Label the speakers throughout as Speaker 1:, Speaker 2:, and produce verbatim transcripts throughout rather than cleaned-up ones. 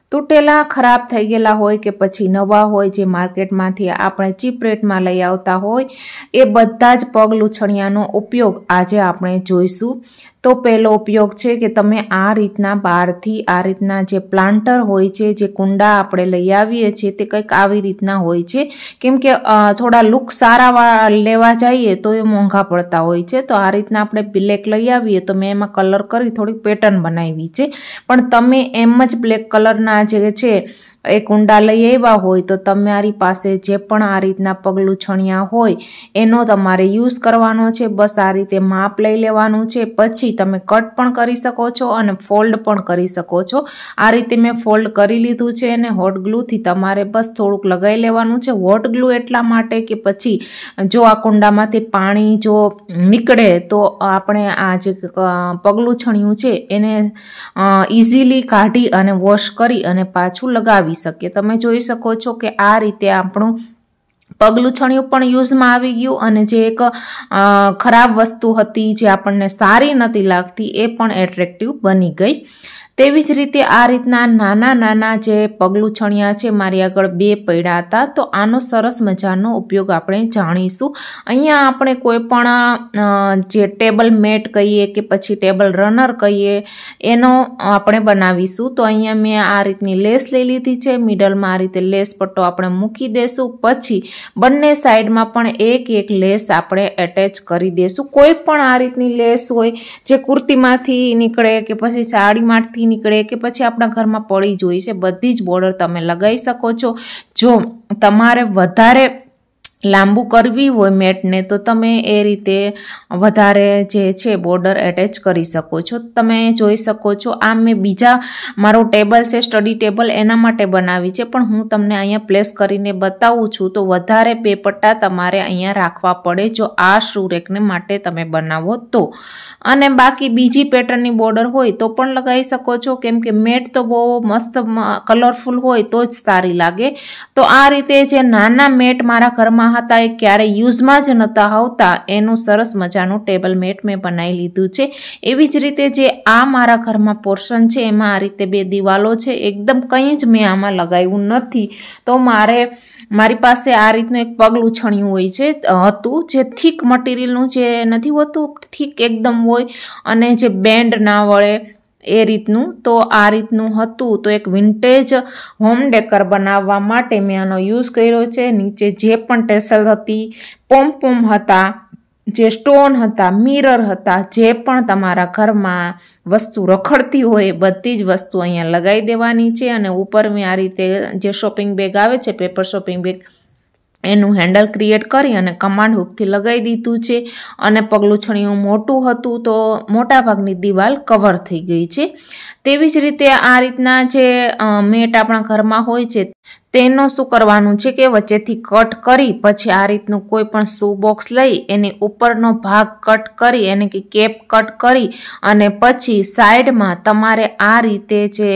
Speaker 1: તૂટેલા ખરાબ થઈ ગયેલા હોય કે પછી નવા હોય જે માર્કેટમાંથી આપણે ચીપ રેટમાં લઈ આવતા હોય એ બધા જ પગ લૂછણિયાનો ઉપયોગ આજે આપણે જોઈશું। તો પહેલો ઉપયોગ છે કે તમે આ રીતના બહારથી આ રીતના જે પ્લાન્ટર હોય છે, જે કુંડા આપણે લઈ આવીએ છીએ તે કંઈક આવી રીતના હોય છે, કેમ કે થોડા લુક સારા લેવા જઈએ તો એ મોંઘા પડતા હોય છે। તો આ રીતના આપણે બ્લેક લઈ આવીએ તો મેં એમાં કલર કરી થોડીક પેટર્ન બનાવી છે, પણ તમે એમ જ બ્લેક કલરના જે છે એ કુંડા લઈ આવ્યા હોય તો તમારી પાસે જે પણ આ રીતના પગલું છણિયા હોય એનો તમારે યુઝ કરવાનો છે। બસ આ રીતે માપ લઈ લેવાનું છે, પછી તમે કટ પણ કરી શકો છો અને ફોલ્ડ પણ કરી શકો છો। આ રીતે મેં ફોલ્ડ કરી લીધું છે અને હોટ ગ્લુથી તમારે બસ થોડુંક લગાવી લેવાનું છે। હોટ ગ્લુ એટલા માટે કે પછી જો આ કુંડામાંથી પાણી જો નીકળે તો આપણે આ જે પગલું છણિયું છે એને ઇઝીલી કાઢી અને વોશ કરી અને પાછું લગાવી શકીએ। તમે જોઈ શકો છો કે આ રીતે આપણું પગલું છણિયું પણ યુઝમાં આવી ગયું અને જે એક ખરાબ વસ્તુ હતી જે આપણને સારી નથી લાગતી એ પણ એટ્રેક્ટિવ બની ગઈ। તેવી જ રીતે આ રીતના નાના નાના જે પગલું છણિયા છે મારી આગળ બે પડ્યા હતા, તો આનો સરસ મજાનો ઉપયોગ આપણે જાણીશું। અહીંયા આપણે કોઈ પણ જે ટેબલ મેટ કહીએ કે પછી ટેબલ રનર કહીએ એનો આપણે બનાવીશું। તો અહીંયા મેં આ રીતની લેસ લઈ લીધી છે, મિડલમાં આ રીતે લેસ પટ્ટો આપણે મૂકી દેશું, પછી બંને સાઈડમાં પણ એક એક લેસ આપણે એટેચ કરી દેશું। કોઈ પણ આ રીતની લેસ હોય જે કુર્તીમાંથી નીકળે કે પછી સાડીમાંથી નીકળે કે પછી આપણા ઘરમાં પડી જ હોય છે, બધી જ બોર્ડર તમે લગાવી શકો છો। જો તમારે વધારે લાંબુ કરવી હોય મેટને તો તમે એ રીતે વધારે જે છે બોર્ડર એટેચ કરી શકો છો। તમે જોઈ શકો છો આ મેં બીજા મારું ટેબલ છે સ્ટડી ટેબલ એના માટે બનાવી છે, પણ હું તમને અહીંયા પ્લેસ કરીને બતાવું છું। તો વધારે બે પટ્ટા તમારે અહીંયા રાખવા પડે જો આ શૂ રેકને માટે તમે બનાવો તો, અને બાકી બીજી પેટર્નની બોર્ડર હોય તો પણ લગાવી શકો છો, કેમ કે મેટ તો બહુ મસ્ત કલરફુલ હોય તો જ સારી લાગે। તો આ રીતે જે નાના મેટ મારા ઘરમાં હતા એ ક્યારે યુઝમાં જ નહોતા આવતા એનું સરસ મજાનું ટેબલ મેટ મેં બનાવી લીધું છે। એવી જ રીતે જે આ મારા ઘરમાં પોર્શન છે એમાં આ રીતે બે દિવાલો છે, એકદમ કંઈ જ મેં આમાં લગાવ્યું નથી। તો મારે મારી પાસે આ રીતનું એક પગલું છણિયું હોય છે હતું જે થીક મટીરિયલનું જે નથી હોતું, થીક એકદમ હોય અને જે બેન્ડ ના વળે એ રીતનું, તો આ રીતનું હતું। તો એક વિન્ટેજ હોમ ડેકર બનાવવા માટે મેં આનો યુઝ કર્યો છે। નીચે જે પણ ટેસલ હતી, પોમ પોમ હતા, જે સ્ટોન હતા, મિરર હતા, જે પણ તમારા ઘરમાં વસ્તુ રખડતી હોય બધી જ વસ્તુ અહીંયા લગાવી દેવાની છે। અને ઉપર મેં આ રીતે જે શોપિંગ બેગ આવે છે પેપર શોપિંગ બેગ એનું હેન્ડલ ક્રિએટ કરી અને કમાન્ડ હુકથી લગાવી દીધું છે, અને પગલું છણિયું મોટું હતું તો મોટા ભાગની દિવાલ કવર થઈ ગઈ છે। તેવી જ રીતે આ રીતના જે મેટ આપણા ઘરમાં હોય છે તેનો શું કરવાનું છે કે વચ્ચેથી કટ કરી પછી આ રીતનું કોઈ પણ શૂ બોક્સ લઈ એની ઉપરનો ભાગ કટ કરી એને કે કેપ કટ કરી અને પછી સાઈડમાં તમારે આ રીતે જે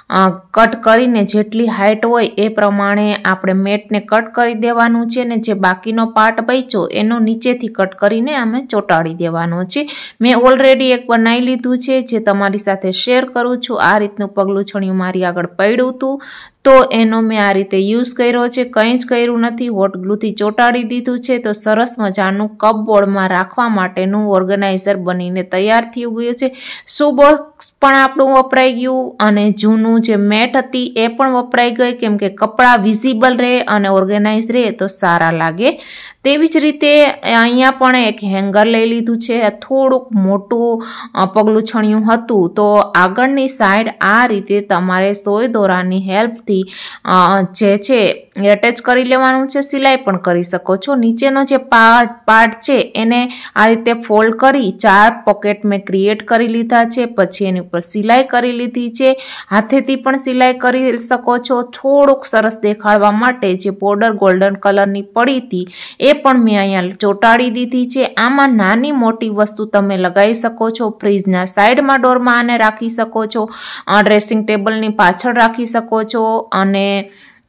Speaker 1: કટ કરીને જેટલી હાઈટ હોય એ પ્રમાણે આપણે મેટને કટ કરી દેવાનું છે, ને જે બાકીનો પાર્ટ બચ્યો એનો નીચેથી કટ કરીને અમે ચોંટાડી દેવાનો છે। મેં ઓલરેડી એક બનાવી લીધું છે જે તમારી સાથે શેર કરું છું। આ રીતનું પગલું છણિયું મારી આગળ પડ્યું હતું તો એનો મેં આ રીતે યુઝ કર્યો છે, કંઈ જ કર્યું નથી, હોટ ગ્લુથી ચોંટાડી દીધું છે। તો સરસ મજાનું કપબોર્ડમાં રાખવા માટેનું ઓર્ગેનાઇઝર બનીને તૈયાર થઈ ગયું છે। શૂ બોક્સ પણ આપણું વપરાઈ ગયું અને જૂનું જે મેટ હતી એ પણ વપરાઈ ગઈ, કેમ કે કપડાં વિઝિબલ રહે અને ઓર્ગેનાઇઝ રહે તો સારા લાગે। તેવી જ રીતે અહીંયા પણ એક હેંગર લઈ લીધું છે, થોડુંક મોટું પગલું છણિયું હતું તો આગળની સાઈડ આ રીતે તમારે સોય દોરાની હેલ્પથી જે છે એટેચ કરી લેવાનું છે, સિલાઈ પણ કરી શકો છો। નીચેનો જે પાર્ટ પાર્ટ છે એને આ રીતે ફોલ્ડ કરી ચાર પોકેટ મેં ક્રિએટ કરી લીધા છે, પછી એની ઉપર સિલાઈ કરી લીધી છે, હાથેથી પણ સિલાઈ કરી શકો છો। થોડુંક સરસ દેખાડવા માટે જે બોર્ડર ગોલ્ડન કલરની પડી હતી એ પણ મેં અહીંયા ચોંટાડી દીધી છે। આમાં નાની મોટી વસ્તુ તમે લગાવી શકો છો, ફ્રીજના સાઈડમાં ડોરમાં આને રાખી શકો છો, ડ્રેસિંગ ટેબલની પાછળ રાખી શકો છો, અને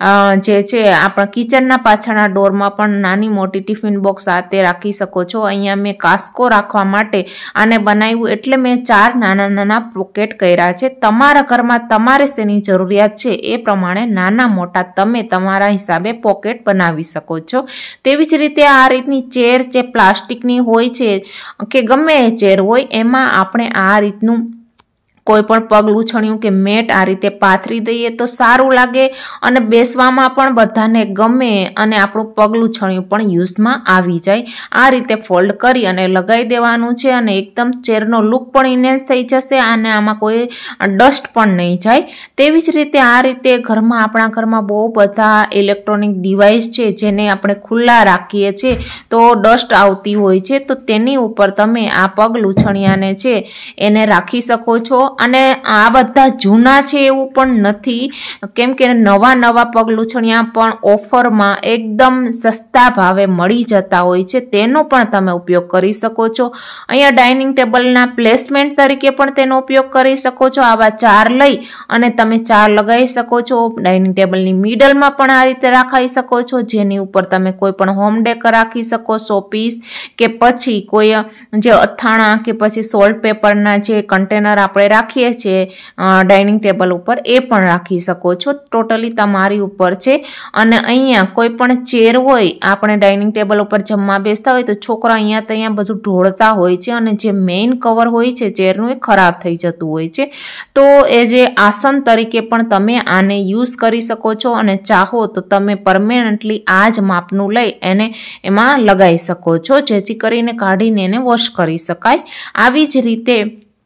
Speaker 1: જે છે આપણા કિચનના પાછળના ડોરમાં પણ નાની મોટી ટિફિન બોક્સ આ તે રાખી શકો છો. અહીંયા મેં કાસ્કો રાખવા માટે આને બનાવ્યું એટલે મેં ચાર નાના નાના પોકેટ કર્યા છે. તમારા ઘરમાં તમારે શેની જરૂરિયાત છે એ પ્રમાણે નાના મોટા તમે તમારા હિસાબે પોકેટ બનાવી શકો છો. તેવી જ રીતે આ રીતની ચેર જે પ્લાસ્ટિકની હોય છે કે ગમે એ ચેર હોય એમાં આપણે આ રીતનું કોઈ પણ પગ લૂછણ્યું કે મેટ આ રીતે પાથરી દઈએ તો સારું લાગે અને બેસવામાં પણ બધાને ગમે અને આપણું પગ લૂછણ્યું પણ યુઝમાં આવી જાય. આ રીતે ફોલ્ડ કરી અને લગાવી દેવાનું છે અને એકદમ ચેરનો લુક પણ ઇન્હેન્સ થઈ જશે અને આમાં કોઈ ડસ્ટ પણ નહીં જાય. તેવી જ રીતે આ રીતે ઘરમાં આપણા ઘરમાં બહુ બધા ઇલેક્ટ્રોનિક ડિવાઇસ છે જેને આપણે ખુલ્લા રાખીએ છીએ તો ડસ્ટ આવતી હોય છે, તો તેની ઉપર તમે આ પગ લૂછણિયાને છે એને રાખી શકો છો. અને આ બધા જૂના છે એવું પણ નથી, કેમ કે નવા નવા પગ લૂછણિયા પણ ઓફરમાં એકદમ સસ્તા ભાવે મળી જતા હોય છે, તેનો પણ તમે ઉપયોગ કરી શકો છો. અહીંયા ડાઇનિંગ ટેબલના પ્લેસમેન્ટ તરીકે પણ તેનો ઉપયોગ કરી શકો છો. આવા ચાર લઈ અને તમે ચાર લગાવી શકો છો. ડાઇનિંગ ટેબલની મિડલમાં પણ આ રીતે રાખાઈ શકો છો, જેની ઉપર તમે કોઈ પણ હોમ ડેકર રાખી શકો, શોપીસ કે પછી કોઈ જે અથાણા કે પછી સોલ્ટ પેપરના જે કન્ટેનર આપણે રાખીએ છીએ ડાઇનિંગ ટેબલ ઉપર એ પણ રાખી શકો છો. ટોટલી તમારી ઉપર છે. અને અહીંયા કોઈ પણ ચેર હોય, આપણે ડાઇનિંગ ટેબલ ઉપર જમવા બેસતા હોય તો છોકરા અહીંયા તો અહીંયા બધું ઢોળતા હોય છે અને જે મેઇન કવર હોય છે ચેરનું એ ખરાબ થઈ જતું હોય છે. તો એ જે આસન તરીકે પણ તમે આને યુઝ કરી શકો છો અને ચાહો તો તમે પરમેનન્ટલી આ જ માપનું લઈ એને એમાં લગાવી શકો છો, જેથી કરીને કાઢીને એને વોશ કરી શકાય. આવી જ રીતે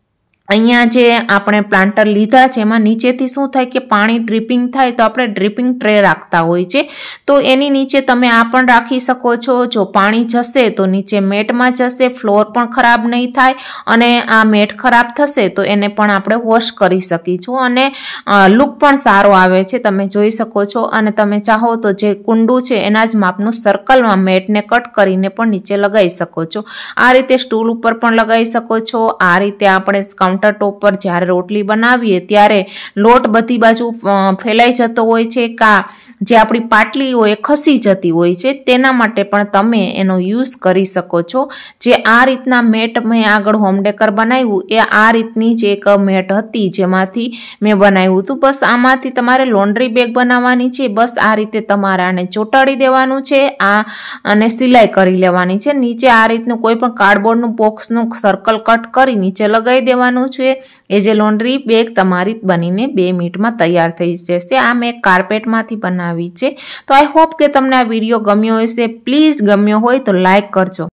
Speaker 1: અહીંયા જે આપણે પ્લાન્ટર લીધા છે એમાં નીચેથી શું થાય કે પાણી ડ્રીપિંગ થાય તો આપણે ડ્રીપિંગ ટ્રે રાખતા હોય છે, તો એની નીચે તમે આ પણ રાખી શકો છો. જો પાણી જશે તો નીચે મેટમાં જશે, ફ્લોર પણ ખરાબ નહીં થાય અને આ મેટ ખરાબ થશે તો એને પણ આપણે વોશ કરી શકીશું અને લુક પણ સારો આવે છે, તમે જોઈ શકો છો. અને તમે ચાહો તો જે કુંડું છે એના જ માપનું સર્કલમાં મેટને કટ કરીને પણ નીચે લગાવી શકો છો. આ રીતે સ્ટૂલ ઉપર પણ લગાવી શકો છો. આ રીતે આપણે કાઉન્ટર ટોપ પર જ્યારે રોટલી બનાવીએ ત્યારે લોટ બધી બાજુ ફેલાઈ જતો હોય છે કા જે આપણી પાટલી હોય એ ખસી જતી હોય છે, તેના માટે પણ તમે એનો યુઝ કરી શકો છો. જે આ રીતના મેટ મેં આગળ હોમ ડેકર બનાવ્યું એ આ રીતની જ એક મેટ હતી જેમાંથી મેં બનાવ્યું હતું. બસ આમાંથી તમારે લોન્ડ્રી બેગ બનાવવાની છે. બસ આ રીતે તમારે આને ચોંટાડી દેવાનું છે આ અને સિલાઈ કરી લેવાની છે. નીચે આ રીતનું કોઈ પણ કાર્ડબોર્ડનું બોક્સનું સર્કલ કટ કરી નીચે લગાવી દેવાનું છે. એ જે લોન્ડ્રી બેગ તમારી બનીને બે મિનિટમાં તૈયાર થઈ જશે. આ મેં કાર્પેટમાંથી બનાવી છે. તો આઈ હોપ કે તમને આ વિડીયો ગમ્યો હશે. પ્લીઝ ગમ્યો હોય તો લાઈક કરજો.